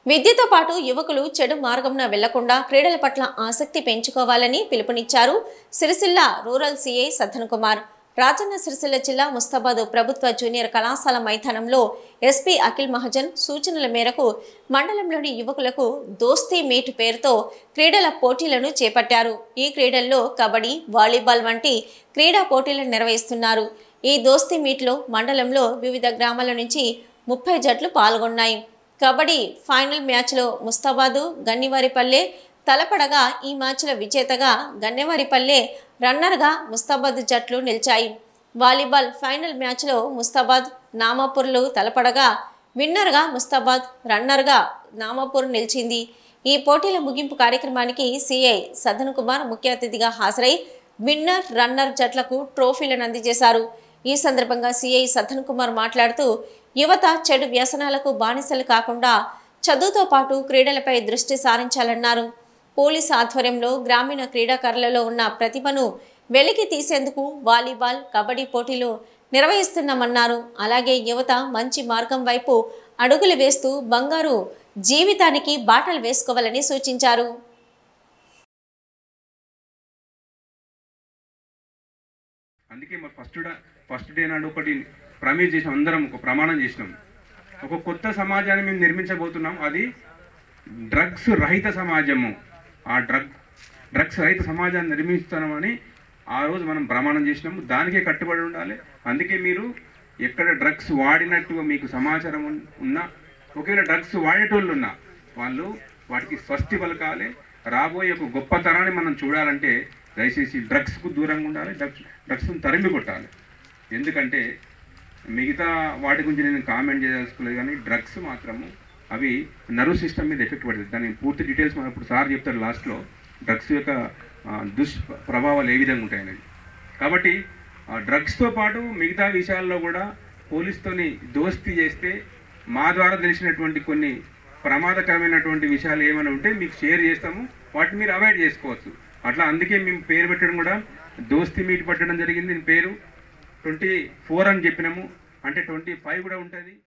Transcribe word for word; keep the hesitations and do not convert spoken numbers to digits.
విద్యతో పాటు యువకులు చెడు మార్గంన వెళ్లకుండా క్రీడల పట్ల ఆసక్తి పెంచుకోవాలని పిలుపునిచ్చారు సిరిసిల్ల రూరల్ సీఐ సద్దన్ కుమార్. రాజన్న సిరిసిల్ల జిల్లా ముస్తాబాద్ ప్రభుత్వ జూనియర్ కళాశాల మైదానంలో ఎస్పీ అఖిల్ మహాజన్ సూచనల మేరకు మండలంలోని యువకులకు దోస్తీ మీట్ పేరుతో క్రీడల పోటీలను చేపట్టారు. ఈ క్రీడల్లో కబడ్డీ, వాలీబాల్ వంటి క్రీడా పోటీలను నిర్వహిస్తున్నారు. ఈ దోస్తీ మీట్లో మండలంలో వివిధ గ్రామాల నుంచి ముప్పై జట్లు పాల్గొన్నాయి. కబడ్డీ ఫైనల్ మ్యాచ్లో ముస్తాబాదు, గన్నివారిపల్లె తలపడగా ఈ మ్యాచ్ల విజేతగా గన్నివారిపల్లె, రన్నర్గా ముస్తాబాద్ జట్లు నిలిచాయి. వాలీబాల్ ఫైనల్ మ్యాచ్లో ముస్తాబాద్, నామాపూర్లు తలపడగా విన్నర్గా ముస్తాబాద్, రన్నర్గా నామాపూర్ నిలిచింది. ఈ పోటీల ముగింపు కార్యక్రమానికి సీఐ సద్దన్ కుమార్ ముఖ్య అతిథిగా హాజరై విన్నర్, రన్నర్ జట్లకు ట్రోఫీలను అందజేశారు. ఈ సందర్భంగా సీఐ సద్దన్ కుమార్ మాట్లాడుతూ యువత చెడు వ్యసనాలకు బానిసలు కాకుండా చదువుతో పాటు క్రీడలపై దృష్టి సారించాలన్నారు. పోలీస్ ఆధ్వర్యంలో గ్రామీణ క్రీడాకారులలో ఉన్న ప్రతిభను వెలికి తీసేందుకు వాలీబాల్, కబడ్డీ పోటీలు నిర్వహిస్తున్నామన్నారు. అలాగే యువత మంచి మార్గం వైపు అడుగులు వేస్తూ బంగారు జీవితానికి బాటలు వేసుకోవాలని సూచించారు. అందుకే మరి ఫస్ట్ ఫస్ట్ డే నాడు ఒకటి ప్రమేజ్ చేసినాం, అందరం ఒక ప్రమాణం చేసినాం. ఒక కొత్త సమాజాన్ని మేము నిర్మించబోతున్నాం. అది డ్రగ్స్ రహిత సమాజము. ఆ డ్రగ్ డ్రగ్స్ రహిత సమాజాన్ని నిర్మిస్తున్నామని ఆ రోజు మనం ప్రమాణం చేసినాము. దానికే కట్టుబడి ఉండాలి. అందుకే మీరు ఎక్కడ డ్రగ్స్ వాడినట్టుగా మీకు సమాచారం ఉన్నా, ఒకవేళ డ్రగ్స్ వాడేటోళ్ళు ఉన్నా వాళ్ళు వాటికి స్వస్తి పలకాలి. రాబోయే ఒక గొప్ప తరాన్ని మనం చూడాలంటే దయచేసి డ్రగ్స్కు దూరంగా ఉండాలి, డ్రగ్స్ డ్రగ్స్ను తరిమి కొట్టాలి. ఎందుకంటే మిగతా వాటి గురించి నేను కామెంట్ చేయదలుచుకోలేదు, కానీ డ్రగ్స్ మాత్రము అవి నర్వ్ సిస్టమ్ మీద ఎఫెక్ట్ పడుతుంది. దాని పూర్తి డీటెయిల్స్ మనం ఇప్పుడు సార్ చెప్తారు లాస్ట్లో, డ్రగ్స్ యొక్క దుష్ప్రభావాలు ఏ విధంగా ఉంటాయనేది. కాబట్టి డ్రగ్స్తో పాటు మిగతా విషయాల్లో కూడా పోలీస్తోని దోస్తీ చేస్తే మా ద్వారా తెలిసినటువంటి కొన్ని ప్రమాదకరమైనటువంటి విషయాలు ఏమైనా ఉంటే మీకు షేర్ చేస్తాము, వాటిని మీరు అవాయిడ్ చేసుకోవచ్చు. అట్లా అందుకే మేము పేరు పెట్టడం కూడా దోస్తీ మీట్ పెట్టడం జరిగింది. దీని పేరు ట్వంటీ ఫోర్ అని చెప్పినాము, అంటే ట్వంటీ ఫైవ్ కూడా ఉంటుంది.